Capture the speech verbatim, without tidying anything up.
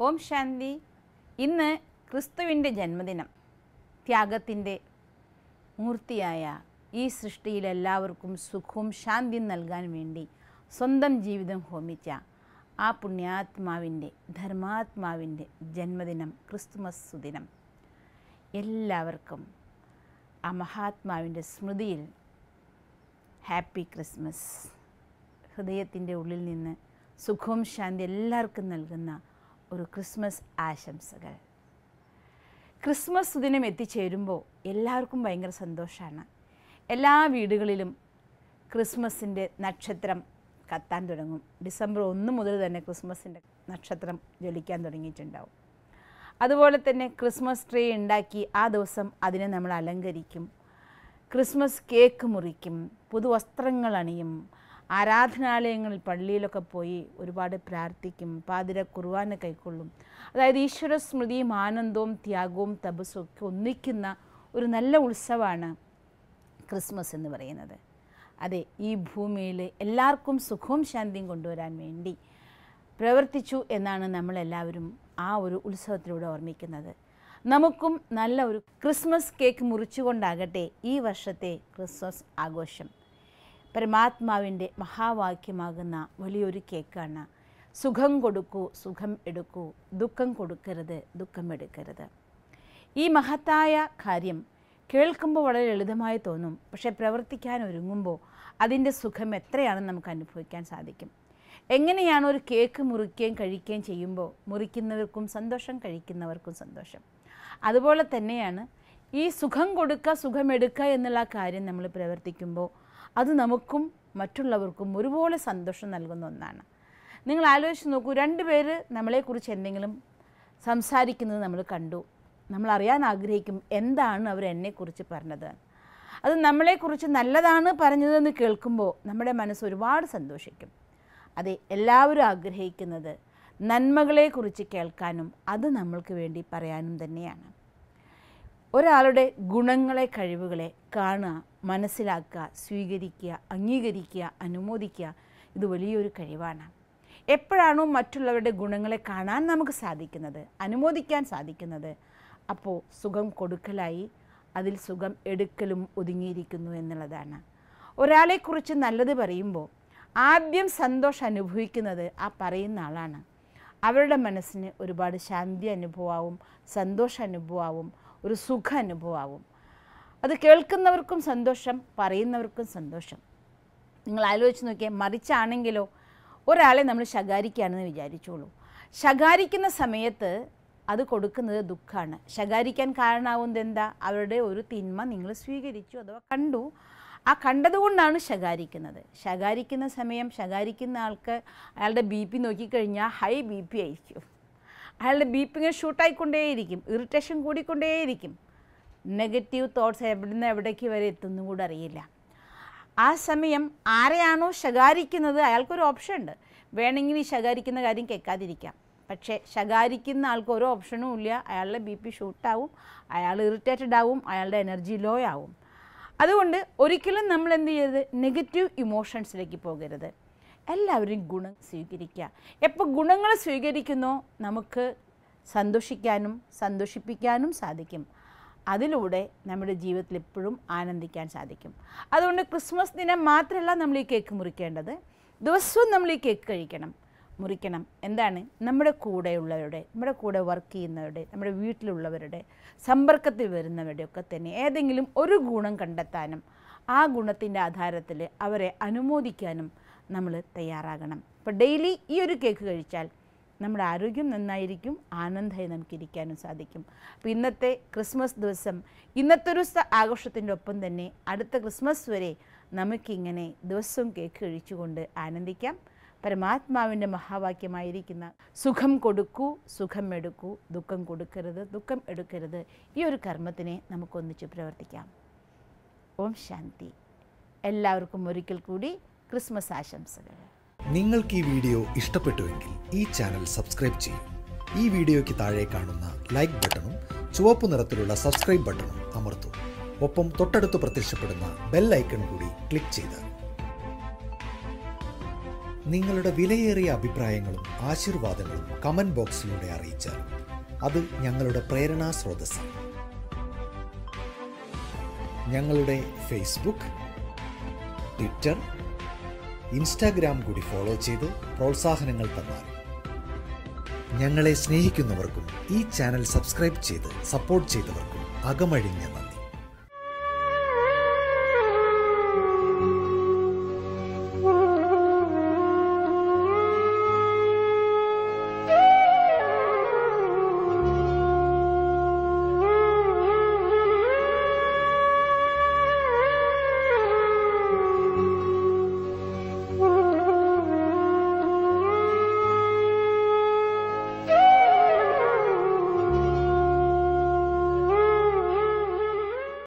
ഓം ശാന്തി. ഇന്ന് ക്രിസ്തുവിൻ്റെ ജന്മദിനം. ത്യാഗത്തിൻ്റെ മൂർത്തിയായ ഈ സൃഷ്ടിയിൽ എല്ലാവർക്കും സുഖവും ശാന്തിയും നൽകാൻ വേണ്ടി സ്വന്തം ജീവിതം ഹോമിച്ച ആ പുണ്യാത്മാവിൻ്റെ ധർമാത്മാവിൻ്റെ ജന്മദിനം, ക്രിസ്തുമസ് സുദിനം. എല്ലാവർക്കും ആ മഹാത്മാവിൻ്റെ സ്മൃതിയിൽ ഹാപ്പി ക്രിസ്മസ്. ഹൃദയത്തിൻ്റെ ഉള്ളിൽ നിന്ന് സുഖവും ശാന്തി എല്ലാവർക്കും നൽകുന്ന ഒരു ക്രിസ്മസ് ആശംസകൾ. ക്രിസ്മസ് സുദിനം എത്തിച്ചേരുമ്പോൾ എല്ലാവർക്കും ഭയങ്കര സന്തോഷമാണ്. എല്ലാ വീടുകളിലും ക്രിസ്മസിൻ്റെ നക്ഷത്രം കത്താൻ തുടങ്ങും. ഡിസംബർ ഒന്ന് മുതൽ തന്നെ ക്രിസ്മസിൻ്റെ നക്ഷത്രം ജ്വലിക്കാൻ തുടങ്ങിയിട്ടുണ്ടാവും. അതുപോലെ തന്നെ ക്രിസ്മസ് ട്രീ ഉണ്ടാക്കി ആ ദിവസം അതിനെ നമ്മൾ അലങ്കരിക്കും. ക്രിസ്മസ് കേക്ക് മുറിക്കും, പുതുവസ്ത്രങ്ങൾ അണിയും, ആരാധനാലയങ്ങളിൽ പള്ളിയിലൊക്കെ പോയി ഒരുപാട് പ്രാർത്ഥിക്കും, പാതിര കുർബാന കൈക്കൊള്ളും. അതായത് ഈശ്വര സ്മൃതിയും ആനന്ദവും ത്യാഗവും തപസ്സും ഒക്കെ ഒന്നിക്കുന്ന ഒരു നല്ല ഉത്സവമാണ് ക്രിസ്മസ് എന്ന് പറയുന്നത്. അതെ, ഈ ഭൂമിയിൽ എല്ലാവർക്കും സുഖവും ശാന്തിയും കൊണ്ടുവരാൻ വേണ്ടി പ്രവർത്തിച്ചു എന്നാണ് നമ്മളെല്ലാവരും ആ ഒരു ഉത്സവത്തിലൂടെ ഓർമ്മിക്കുന്നത്. നമുക്കും നല്ല ഒരു ക്രിസ്മസ് കേക്ക് മുറിച്ചുകൊണ്ടാകട്ടെ ഈ വർഷത്തെ ക്രിസ്മസ് ആഘോഷം. പരമാത്മാവിൻ്റെ മഹാവാക്യമാകുന്ന വലിയൊരു കേക്കാണ്. സുഖം കൊടുക്കൂ, സുഖം എടുക്കൂ, ദുഃഖം കൊടുക്കരുത്, ദുഃഖം എടുക്കരുത്. ഈ മഹത്തായ കാര്യം കേൾക്കുമ്പോൾ വളരെ ലളിതമായി തോന്നും, പക്ഷേ പ്രവർത്തിക്കാൻ ഒരുങ്ങുമ്പോൾ അതിൻ്റെ സുഖം എത്രയാണെന്ന് നമുക്ക് അനുഭവിക്കാൻ സാധിക്കും. എങ്ങനെയാണ് ഒരു കേക്ക് മുറിക്കുകയും കഴിക്കുകയും ചെയ്യുമ്പോൾ മുറിക്കുന്നവർക്കും സന്തോഷം, കഴിക്കുന്നവർക്കും സന്തോഷം. അതുപോലെ തന്നെയാണ് ഈ സുഖം കൊടുക്കുക, സുഖമെടുക്കുക എന്നുള്ള കാര്യം നമ്മൾ പ്രവർത്തിക്കുമ്പോൾ അത് നമുക്കും മറ്റുള്ളവർക്കും ഒരുപോലെ സന്തോഷം നൽകുന്ന ഒന്നാണ്. നിങ്ങൾ ആലോചിച്ച് നോക്കൂ, രണ്ട് പേര് നമ്മളെക്കുറിച്ച് എന്തെങ്കിലും സംസാരിക്കുന്നത് നമ്മൾ കണ്ടു. നമ്മൾ അറിയാൻ ആഗ്രഹിക്കും എന്താണ് അവർ എന്നെക്കുറിച്ച് പറഞ്ഞത്. അത് നമ്മളെക്കുറിച്ച് നല്ലതാണ് പറഞ്ഞതെന്ന് കേൾക്കുമ്പോൾ നമ്മുടെ മനസ്സ് ഒരുപാട് സന്തോഷിക്കും. അതെ, എല്ലാവരും ആഗ്രഹിക്കുന്നത് നന്മകളെക്കുറിച്ച് കേൾക്കാനും അത് നമ്മൾക്ക് വേണ്ടി പറയാനും തന്നെയാണ്. ഒരാളുടെ ഗുണങ്ങളെ, കഴിവുകളെ കാണുക, മനസ്സിലാക്കുക, സ്വീകരിക്കുക, അംഗീകരിക്കുക, അനുമോദിക്കുക, ഇത് വലിയൊരു കഴിവാണ്. എപ്പോഴാണോ മറ്റുള്ളവരുടെ ഗുണങ്ങളെ കാണാൻ നമുക്ക് സാധിക്കുന്നത്, അനുമോദിക്കാൻ സാധിക്കുന്നത്, അപ്പോൾ സുഖം കൊടുക്കലായി അതിൽ സുഖം എടുക്കലും ഒതുങ്ങിയിരിക്കുന്നു എന്നുള്ളതാണ്. ഒരാളെക്കുറിച്ച് നല്ലത് പറയുമ്പോൾ ആദ്യം സന്തോഷം അനുഭവിക്കുന്നത് ആ പറയുന്ന ആളാണ്. അവരുടെ മനസ്സിന് ഒരുപാട് ശാന്തി അനുഭവമാവും, സന്തോഷ അനുഭവമാവും, ഒരു സുഖ അനുഭവമാവും. അത് കേൾക്കുന്നവർക്കും സന്തോഷം, പറയുന്നവർക്കും സന്തോഷം. നിങ്ങൾ ആലോചിച്ച് നോക്കിയാൽ മറിച്ചാണെങ്കിലോ, ഒരാളെ നമ്മൾ ശകാരിക്കുകയാണെന്ന് വിചാരിച്ചോളൂ. ശകാരിക്കുന്ന സമയത്ത് അത് കൊടുക്കുന്നത് ദുഃഖമാണ്. ശകാരിക്കാൻ കാരണമാവുന്നത് എന്താ? അവരുടെ ഒരു തിന്മ നിങ്ങൾ സ്വീകരിച്ചു അഥവാ കണ്ടു. ആ കണ്ടതുകൊണ്ടാണ് ശകാരിക്കുന്നത്. ശകാരിക്കുന്ന സമയം ശകാരിക്കുന്ന ആൾക്ക് അയാളുടെ ബി പി നോക്കിക്കഴിഞ്ഞാൽ ഹൈ ബി പി ആയിരിക്കും. അയാളുടെ ബി പി ഇങ്ങനെ ഷൂട്ടായിക്കൊണ്ടേയിരിക്കും, ഇറിറ്റേഷൻ കൂടിക്കൊണ്ടേയിരിക്കും. നെഗറ്റീവ് തോട്ട്സ് എവിടെ നിന്ന് എവിടേക്ക് വരെ എത്തുന്നു കൂടെ അറിയില്ല. ആ സമയം ആരെയാണോ ശകാരിക്കുന്നത് അയാൾക്കൊരു ഓപ്ഷൻ ഉണ്ട്. വേണമെങ്കിൽ ഈ ശകാരിക്കുന്ന കാര്യം കേൾക്കാതിരിക്കാം. പക്ഷേ ശകാരിക്കുന്ന ആൾക്ക് ഒരു ഓപ്ഷനും ഇല്ല. അയാളുടെ ബി പി ഷൂട്ടാവും, അയാൾ ഇറിറ്റേറ്റഡ് ആവും, അയാളുടെ എനർജി ലോ ആവും. അതുകൊണ്ട് ഒരിക്കലും നമ്മൾ എന്ത് ചെയ്യരുത്, നെഗറ്റീവ് ഇമോഷൻസിലേക്ക് പോകരുത്. എല്ലാവരും ഗുണം സ്വീകരിക്കുക. എപ്പോൾ ഗുണങ്ങൾ സ്വീകരിക്കുന്നോ നമുക്ക് സന്തോഷിക്കാനും സന്തോഷിപ്പിക്കാനും സാധിക്കും. അതിലൂടെ നമ്മുടെ ജീവിതത്തിൽ എപ്പോഴും ആനന്ദിക്കാൻ സാധിക്കും. അതുകൊണ്ട് ക്രിസ്മസ് ദിനം മാത്രമല്ല നമ്മൾ ഈ കേക്ക് മുറിക്കേണ്ടത്, ദിവസവും നമ്മൾ ഈ കേക്ക് കഴിക്കണം, മുറിക്കണം. എന്താണ്? നമ്മുടെ കൂടെയുള്ളവരുടെ, നമ്മുടെ കൂടെ വർക്ക് ചെയ്യുന്നവരുടെ, നമ്മുടെ വീട്ടിലുള്ളവരുടെ, സമ്പർക്കത്തിൽ വരുന്നവരുടെ ഒക്കെ തന്നെ ഏതെങ്കിലും ഒരു ഗുണം കണ്ടെത്താനും ആ ഗുണത്തിൻ്റെ ആധാരത്തിൽ അവരെ അനുമോദിക്കാനും നമ്മൾ തയ്യാറാകണം. അപ്പോൾ ഡെയിലി ഈ ഒരു കേക്ക് കഴിച്ചാൽ നമ്മുടെ ആരോഗ്യം നന്നായിരിക്കും, ആനന്ദമായി നമുക്കിരിക്കാനും സാധിക്കും. അപ്പോൾ ഇന്നത്തെ ക്രിസ്മസ് ദിവസം, ഇന്നത്തെ ഒരു ആഘോഷത്തിൻ്റെ ഒപ്പം തന്നെ അടുത്ത ക്രിസ്മസ് വരെ നമുക്കിങ്ങനെ ദിവസവും കേക്ക് കഴിച്ചുകൊണ്ട് ആനന്ദിക്കാം. പരമാത്മാവിൻ്റെ മഹാവാക്യമായിരിക്കുന്ന സുഖം കൊടുക്കൂ, സുഖം എടുക്കൂ, ദുഃഖം കൊടുക്കരുത്, ദുഃഖം എടുക്കരുത്, ഈ ഒരു കർമ്മത്തിനെ നമുക്കൊന്നിച്ച് പ്രവർത്തിക്കാം. ഓം ശാന്തി. എല്ലാവർക്കും ഒരിക്കൽ കൂടി ക്രിസ്മസ് ആശംസകൾ. നിങ്ങൾക്ക് ഈ വീഡിയോ ഇഷ്ടപ്പെട്ടുവെങ്കിൽ ഈ ചാനൽ സബ്സ്ക്രൈബ് ചെയ്യൂ. ഈ വീഡിയോയ്ക്ക് താഴെ കാണുന്ന ലൈക്ക് ബട്ടണും ചുവപ്പ് നിറത്തിലുള്ള സബ്സ്ക്രൈബ് ബട്ടണും അമർത്തൂ. ഒപ്പം തൊട്ടടുത്ത് പ്രത്യക്ഷപ്പെടുന്ന ബെൽ ഐക്കൺ കൂടി ക്ലിക്ക് ചെയ്താൽ നിങ്ങളുടെ വിലയേറിയ അഭിപ്രായങ്ങളും ആശീർവാദങ്ങളും കമൻറ്റ് ബോക്സിലൂടെ അറിയിച്ചാൽ അത് ഞങ്ങളുടെ പ്രേരണാ സ്രോതസ്സാണ്. ഞങ്ങളുടെ ഫേസ്ബുക്ക്, ട്വിറ്റർ, ഇൻസ്റ്റാഗ്രാം കൂടി ഫോളോ ചെയ്ത് പ്രോത്സാഹനങ്ങൾ തന്നാൽ ഞങ്ങളെ സ്നേഹിക്കുന്നവർക്കും ഈ ചാനൽ സബ്സ്ക്രൈബ് ചെയ്ത് സപ്പോർട്ട് ചെയ്തവർക്കും അകമഴിഞ്ഞ നന്ദി.